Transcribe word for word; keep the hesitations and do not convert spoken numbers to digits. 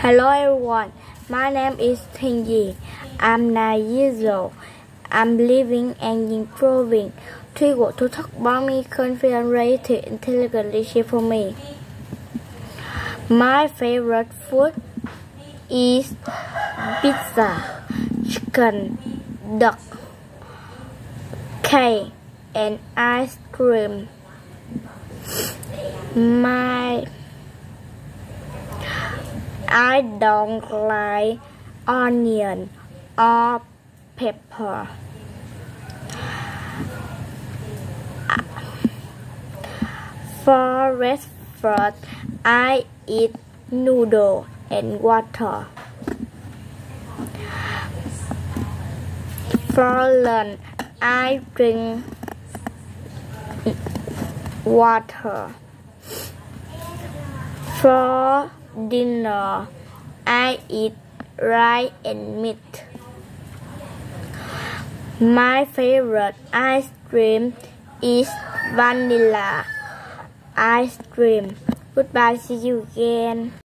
Hello everyone, my name is Tenji. I'm nine years old. I'm living and improving. Three của thu thức bao mi confident rate to intelligently for me. My favorite food is pizza, chicken, duck, cake, and ice cream. My I don't like onion or pepper. For breakfast, I eat noodle and water. For lunch, I drink water. For dinner, I eat rice and meat. My favorite ice cream is vanilla ice cream. Goodbye, see you again.